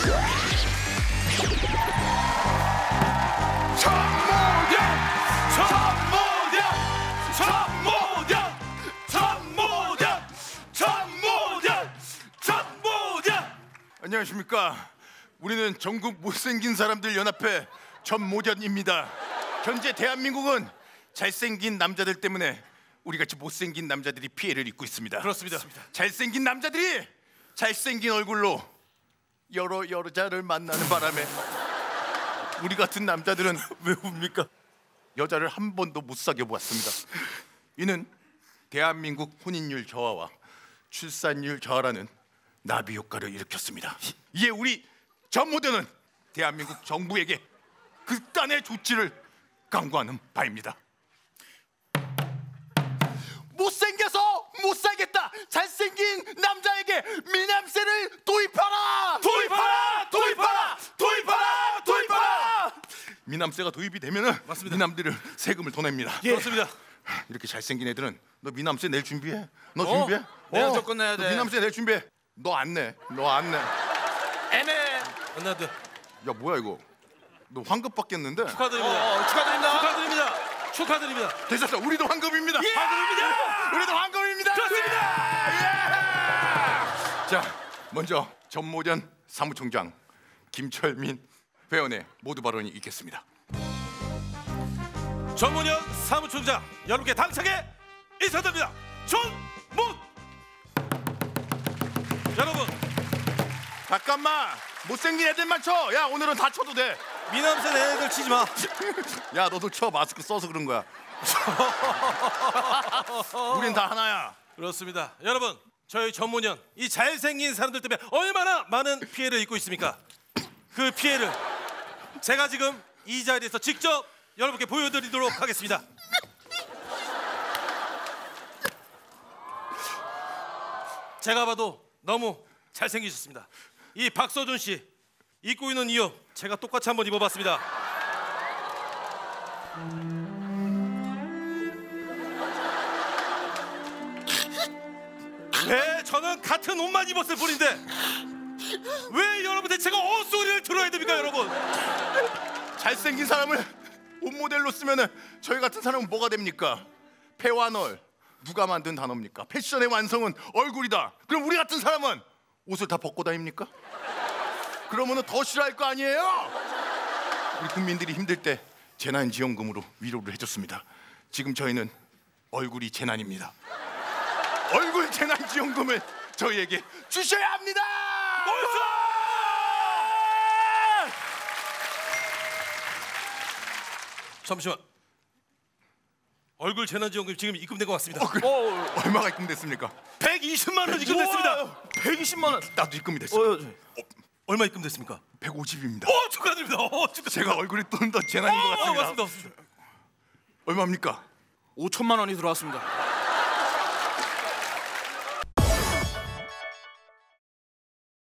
안녕하십니까. 우리는 전국 못생긴 사람들 연합회 전모련입니다. 현재 대한민국은 잘생긴 남자들 때문에 우리같이 못생긴 남자들이 피해를 입고 있습니다. 그렇습니다. 잘생긴 남자들이 잘생긴 얼굴로 여러 여자를 만나는 바람에 우리 같은 남자들은 왜 웁니까? 여자를 한 번도 못 사귀어 보았습니다. 이는 대한민국 혼인율 저하와 출산율 저하라는 나비 효과를 일으켰습니다. 이에 우리 전모련은 대한민국 정부에게 극단의 조치를 강구하는 바입니다. 못생겨서 못 살겠다. 잘생긴 남자에게 미남세를 도입하라. 도입하라. 미남세가 도입이 되면은 맞습니다. 미남들은 세금을 더 냅니다. 예. 그렇습니다. 이렇게 잘생긴 애들은 너 미남세 낼 준비해. 너 준비해? 내가 조건 내야 돼. 미남세 낼 준비해. 너 안 내. 애매. 안나드 야 뭐야 이거? 너 환급 받겠는데? 축하드립니다. 축하드립니다. 축하드립니다. 됐어. 우리도 환급입니다. 예! 환급입니다. 우리도 환급입니다. 그렇습니다. 예! 자, 먼저 전모련 사무총장 김철민 회원의 모두 발언이 있겠습니다. 전모련 사무총장 여러분께 당차게 인사드립니다. 전문. 여러분, 잠깐만. 못생긴 애들만 쳐. 야 오늘은 다 쳐도 돼. 미남새 내 애들 치지 마. 야 너도 쳐. 마스크 써서 그런 거야. 우린 다 하나야. 그렇습니다. 여러분, 저희 전모년 이 잘생긴 사람들 때문에 얼마나 많은 피해를 입고 있습니까? 그 피해를 제가 지금 이 자리에서 직접 여러분께 보여드리도록 하겠습니다. 제가 봐도 너무 잘생기셨습니다. 이 박서준 씨 입고 있는 이 옷 제가 똑같이 한번 입어봤습니다. 왜 저는 같은 옷만 입었을 뿐인데 왜 여러분 대체가 헛소리를 들어야 됩니까, 여러분? 잘생긴 사람을 옷 모델로 쓰면은 저희 같은 사람은 뭐가 됩니까? 패와널 누가 만든 단어입니까? 패션의 완성은 얼굴이다. 그럼 우리 같은 사람은 옷을 다 벗고 다닙니까? 그러면은 더 싫어할 거 아니에요? 우리 국민들이 힘들 때 재난지원금으로 위로를 해줬습니다. 지금 저희는 얼굴이 재난입니다. 얼굴 재난지원금을 저희에게 주셔야 합니다. 잠시만. 얼굴 재난지원금 지금 입금된 것 같습니다. 그래. 얼마가 입금됐습니까? 120만 원 입금됐습니다. 120만 원. 나도 입금이 됐어. 얼마 입금됐습니까? 150입니다. 축하드립니다. 축하드립니다. 제가 얼굴이 좀 더 재난인 것 같습니다. 맞습니다. 얼마입니까? 5천만 원이 들어왔습니다.